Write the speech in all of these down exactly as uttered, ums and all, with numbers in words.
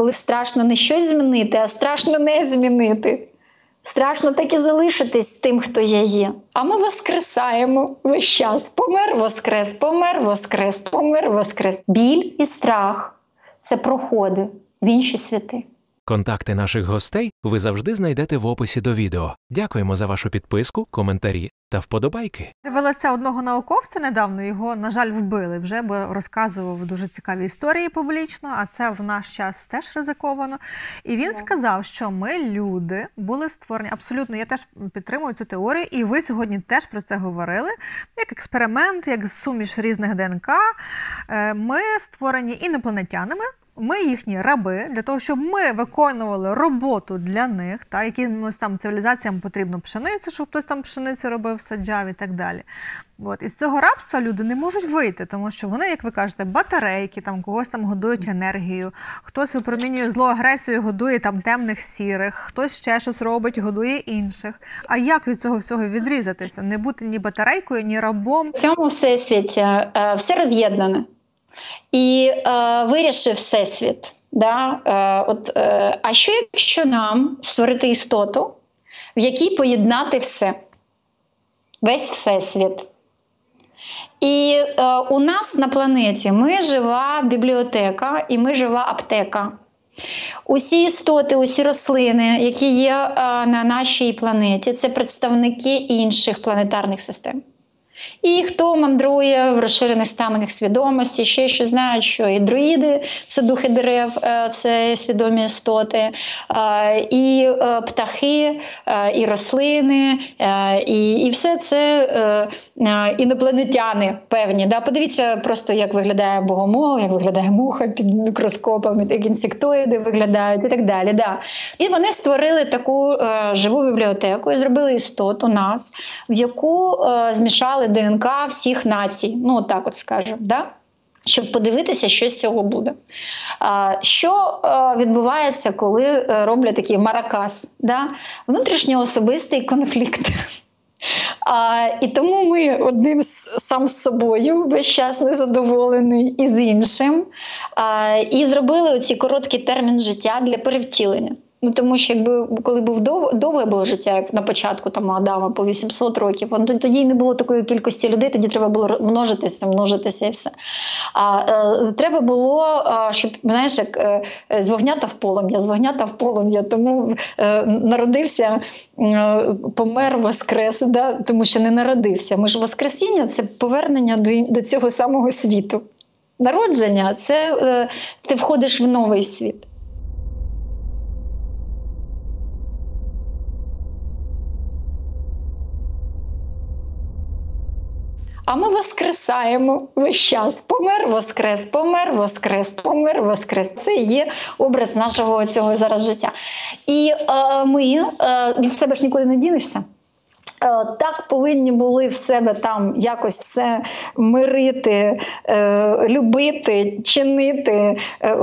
коли страшно не щось змінити, а страшно не змінити. Страшно так і залишитись тим, хто я є. А ми воскресаємо весь час. Помер, воскрес, помер, воскрес, помер, воскрес. Біль і страх – це проходи в інші світи. Контакти наших гостей ви завжди знайдете в описі до відео. Дякуємо за вашу підписку, коментарі та вподобайки. Дивилася одного науковця недавно, його, на жаль, вбили вже, бо розказував дуже цікаві історії публічно, а це в наш час теж ризиковано. І він сказав, що ми, люди, були створені, абсолютно, я теж підтримую цю теорію, і ви сьогодні теж про це говорили, як експеримент, як суміш різних ДНК. Ми створені інопланетянами, ми їхні раби, для того, щоб ми виконували роботу для них, та, якимось там цивілізаціям потрібно пшеницю, щоб хтось там пшеницю робив, саджав і так далі. От. І з цього рабства люди не можуть вийти, тому що вони, як ви кажете, батарейки, там, когось там годують енергію, хтось випромінює злу агресію, годує там темних сірих, хтось ще щось робить, годує інших. А як від цього всього відрізатися? Не бути ні батарейкою, ні рабом? В цьому всесвіті е, все роз'єднане. І е, вирішив Всесвіт. Да? Е, от, е, а що, якщо нам створити істоту, в якій поєднати все? Весь Всесвіт. І е, у нас на планеті ми жива бібліотека і ми жива аптека. Усі істоти, усі рослини, які є е, на нашій планеті, це представники інших планетарних систем. І хто мандрує в розширених станах свідомості, ще що знають, що і друїди – це духи дерев, це свідомі істоти, і птахи, і рослини, і, і все це інопланетяни певні. Да? Подивіться просто, як виглядає богомол, як виглядає муха під мікроскопом, як інсектоїди виглядають і так далі. Да. І вони створили таку живу бібліотеку і зробили істоту нас, в яку змішали ДНК всіх націй, ну так от скажемо, да? Щоб подивитися, що з цього буде. Що відбувається, коли роблять такий маракас? Да? Внутрішньоособистий конфлікт. А, і тому ми один сам з собою весь час незадоволений і з іншим. А, і зробили оці короткий термін життя для перевтілення. Ну, тому що якби коли був дов, довге було життя, як на початку там Адама по вісімсот років, тоді не було такої кількості людей, тоді треба було множитися, множитися і все. А е, треба було, е, щоб, знаєш, як е, з вогнята в полум'я, з вогнята в полум'я, тому е, народився, е, помер, воскрес, да? Тому що не народився. Ми ж воскресіння – це повернення до, до цього самого світу. Народження – це е, ти входиш в новий світ. А ми воскресаємо весь час. Помер, воскрес, помер, воскрес, помер, воскрес. Це є образ нашого цього зараз життя. І е, ми, е, від себе ж нікуди не дінешся. Так повинні були в себе там якось все мирити, любити, чинити,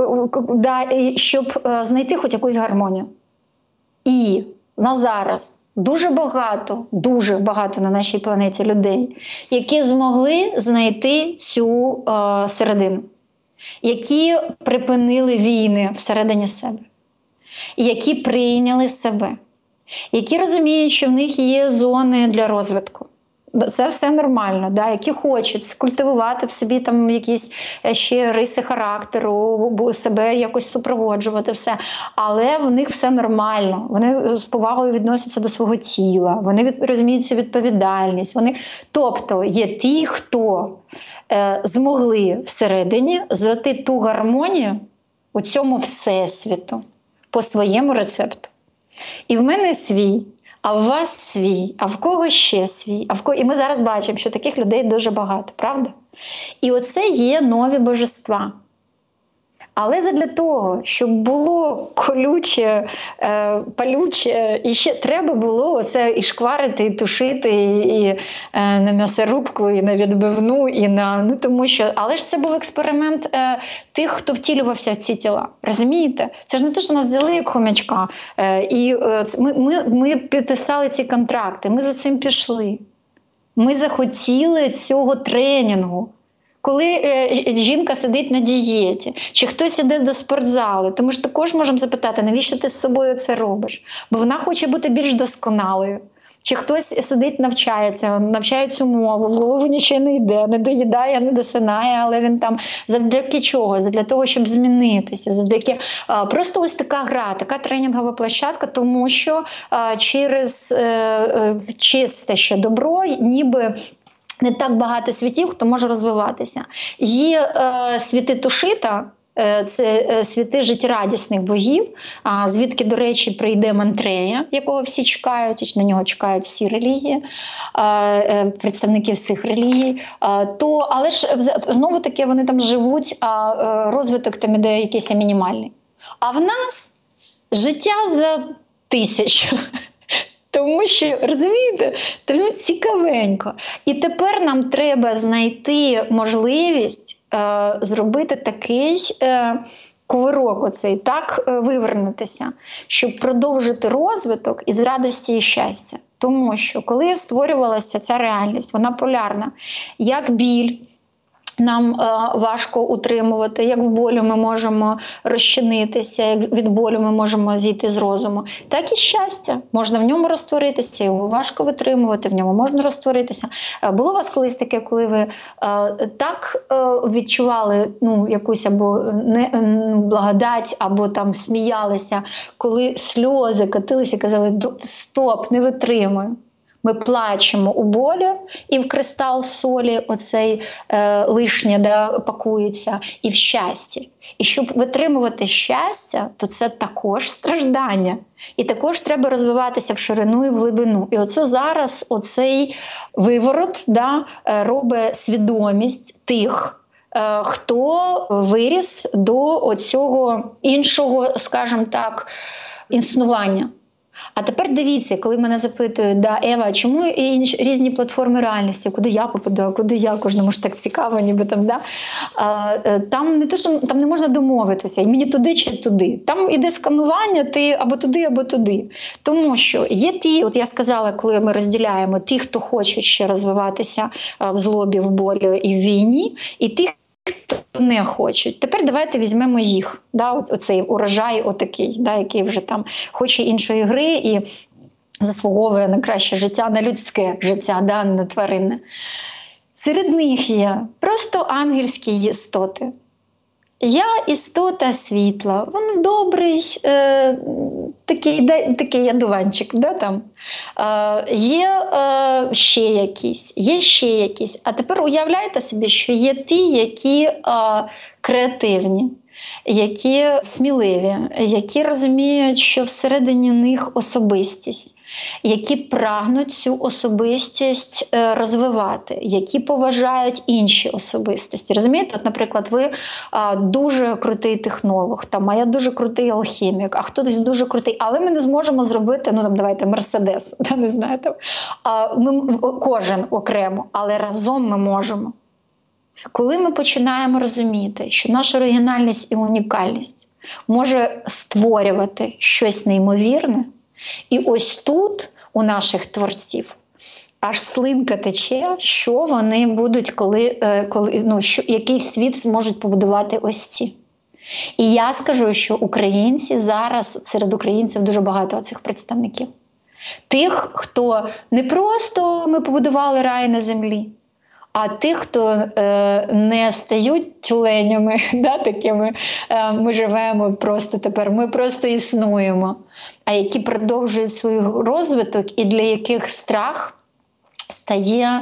щоб знайти хоч якусь гармонію. І на зараз дуже багато, дуже багато на нашій планеті людей, які змогли знайти цю середину, які припинили війни всередині себе, які прийняли себе, які розуміють, що в них є зони для розвитку. Це все нормально, да? Які хочуть культивувати в собі там якісь ще риси характеру, себе якось супроводжувати, все. Але в них все нормально. Вони з повагою відносяться до свого тіла, вони від, розуміють цю відповідальність. Вони... Тобто є ті, хто е, змогли всередині знайти ту гармонію у цьому всесвіту по своєму рецепту. І в мене свій, а в вас свій, а в кого ще свій. А в кого... І ми зараз бачимо, що таких людей дуже багато, правда? І оце є нові божества. Але задля того, щоб було колюче, е, палюче, і ще треба було оце і шкварити, і тушити, і, і е, на м'ясорубку, і на відбивну, і на... Ну, тому що... Але ж це був експеримент е, тих, хто втілювався в ці тіла. Розумієте? Це ж не те, що нас взяли як хомячка. Е, і е, ми, ми, ми підписали ці контракти, ми за цим пішли. Ми захотіли цього тренінгу. коли е, жінка сидить на дієті, чи хтось іде до спортзалу, то ми ж також можемо запитати, навіщо ти з собою це робиш? Бо вона хоче бути більш досконалою. Чи хтось сидить, навчається, навчає цю мову, в голову нічого не йде, не доїдає, не досинає, але він там завдяки чого? Для того, щоб змінитися, завдяки а, просто ось така гра, така тренінгова площадка, тому що а, через е, е, чисте ще добро, ніби не так багато світів, хто може розвиватися. Є е, світи Тушита, це світи життєрадісних богів, звідки, до речі, прийде Мантрея, якого всі чекають, і на нього чекають всі релігії, представники всіх релігій. То, але ж знову-таки вони там живуть, а розвиток там іде якийсь мінімальний. А в нас життя за тисячу. Тому що, розумієте, тому цікавенько. І тепер нам треба знайти можливість е, зробити такий е, кувирок оцей, так е, вивернутися, щоб продовжити розвиток із радості і щастя. Тому що, коли створювалася ця реальність, вона полярна, як біль, нам е, важко утримувати, як в болю ми можемо розчинитися, як від болю ми можемо зійти з розуму, так і щастя. Можна в ньому розтворитися, його важко витримувати, в ньому можна розтворитися. Е, було у вас колись таке, коли ви е, так е, відчували ну, якусь або не, е, благодать, або там сміялися, коли сльози катилися і казали, стоп, не витримую. Ми плачемо у болі, і в кристал солі оцей е, лишнє да, пакується, і в щасті. І щоб витримувати щастя, то це також страждання. І також треба розвиватися в ширину і в глибину. І оце зараз оцей виворот да, робить свідомість тих, е, хто виріс до оцього іншого, скажімо так, існування. А тепер дивіться, коли мене запитують, да, Ева, чому інші, різні платформи реальності, куди я попаду, куди я, кожному ж так цікаво, ніби там, да? А, там не то, що там не можна домовитися, і мені туди чи туди. Там іде сканування, ти або туди, або туди. Тому що є ті, от я сказала, коли ми розділяємо ті, хто хочуть ще розвиватися в злобі, в болі і в війні, і ті, хто не хочуть. Тепер давайте візьмемо їх, да, оцей урожай отакий, да, який вже там хоче іншої гри і заслуговує на краще життя, на людське життя, да, на тваринне. Серед них є просто ангельські істоти. Я істота світла, він добрий, е, такий, такий одуванчик, да, там. Е, є е, ще якісь, є ще якісь. А тепер уявляйте собі, що є ті, які е, креативні, які сміливі, які розуміють, що всередині них особистість, які прагнуть цю особистість розвивати, які поважають інші особистості. Розумієте, от, наприклад, ви а, дуже крутий технолог, там, а я дуже крутий алхімік, а хтось дуже крутий, але ми не зможемо зробити, ну там, давайте, Мерседес, не знаю, там, а, ми, кожен окремо, але разом ми можемо. Коли ми починаємо розуміти, що наша оригінальність і унікальність може створювати щось неймовірне, і ось тут у наших творців аж слинка тече, що вони будуть, коли, коли ну, що, який світ зможуть побудувати ось ці. І я скажу, що українці зараз, серед українців дуже багато цих представників. Тих, хто не просто ми побудували рай на землі, а тих, хто е, не стають тюленями, да, такими, е, ми живемо просто тепер, ми просто існуємо, а які продовжують свій розвиток і для яких страх стає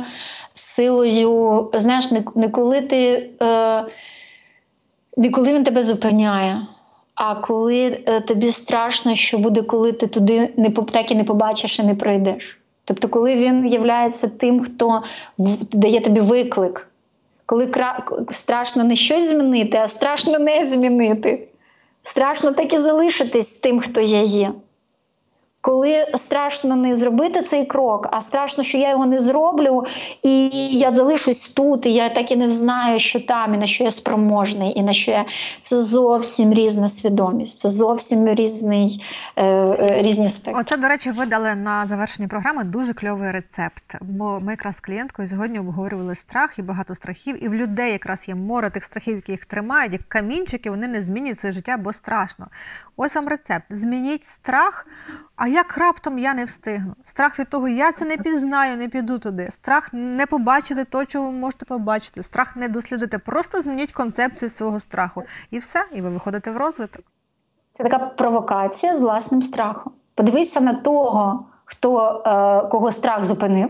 силою, знаєш, не, не коли ти, е, не коли він тебе зупиняє, а коли е, тобі страшно, що буде, коли ти туди не, так і не побачиш і не пройдеш. Тобто, коли він являється тим, хто дає тобі виклик, коли страшно не щось змінити, а страшно не змінити. Страшно так і залишитись тим, хто я є. коли страшно не зробити цей крок, а страшно, що я його не зроблю, і я залишусь тут, і я так і не знаю, що там, і на що я спроможний, і на що я... Це зовсім різна свідомість, це зовсім різний, е, е, різні спектри. Оце, до речі, ви дали на завершенні програми дуже кльовий рецепт, бо ми якраз з клієнткою сьогодні обговорювали страх і багато страхів, і в людей якраз є море тих страхів, які їх тримають, як камінчики, вони не змінюють своє життя, бо страшно. Ось вам рецепт. Змініть страх, а як раптом я не встигну? Страх від того, я це не пізнаю, не піду туди. Страх не побачити то, чого ви можете побачити. Страх не дослідити. Просто змініть концепцію свого страху. І все, і ви виходите в розвиток. Це така провокація з власним страхом. Подивися на того, хто, е, кого страх зупинив,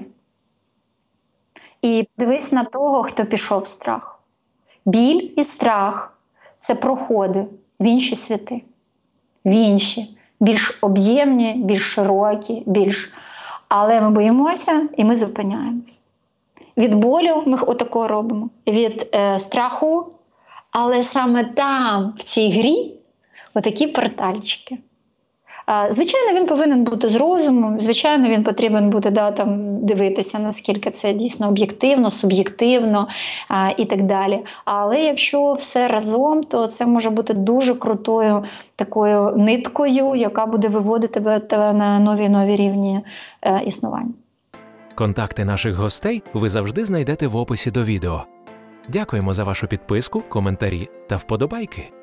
і подивись на того, хто пішов в страх. Біль і страх – це проходи в інші світи. В інші, більш об'ємні, більш широкі, більш... Але ми боїмося і ми зупиняємось. Від болю ми отако робимо, від е, страху, але саме там, в цій грі, отакі портальчики. Звичайно, він повинен бути з розумом, звичайно, він потрібен буде да, там, дивитися, наскільки це дійсно об'єктивно, суб'єктивно а, і так далі. Але якщо все разом, то це може бути дуже крутою такою ниткою, яка буде виводити тебе на нові-нові рівні е, існування. Контакти наших гостей ви завжди знайдете в описі до відео. Дякуємо за вашу підписку, коментарі та вподобайки.